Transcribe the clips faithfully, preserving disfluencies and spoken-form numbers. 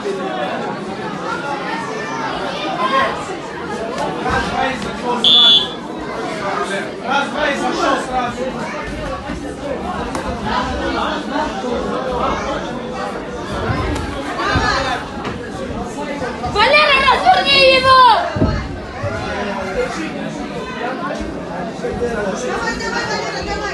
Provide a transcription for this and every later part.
Раз-два и зашел сразу. Валера, разверни его! Давай, давай, Валера, давай!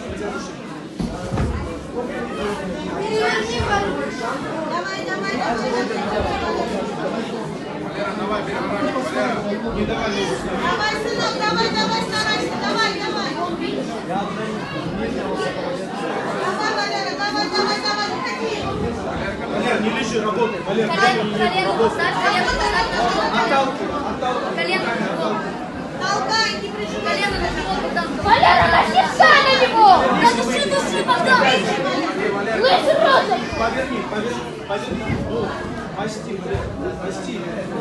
Переверни, Валера! Давай, давай, давай, Валера, давай, переворачивай, Валера. Не давай ногу ставить. давай, сынок, давай, давай, старайся, давай, давай! Давай, Валера, давай, давай, давай, уходи! Валера, не лежи, работай. Валера, Колено поставь, колено поставь на живот. отталкивай, отталкивай. Колено на живот. Толкай, не прижимай! Колено на живот, Богдан. Валера, насекай на него! Да души, души, Богдан! Лыжи розом! Поверни, поверни, поверни. Ну, почти, почти.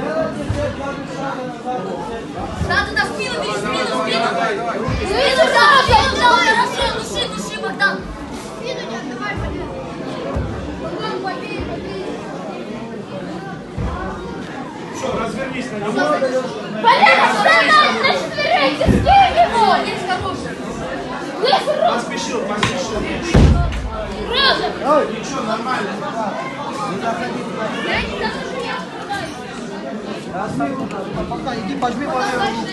Да, туда в спину, бери спину, спину! Давай, давай. Спину, да, Богдан, хорошо, души, души, Богдан! Спину не отдавай, Валера! Богдан, побей, побей! Все, развернись на него. Валера, вставай на четвереньки, скинь его! Есть хороший! Есть розом! Поспешил, поспешил. Розом! Ничего, нормально. Я не захожу, я отступаю. Пока, иди, пожми, пожми.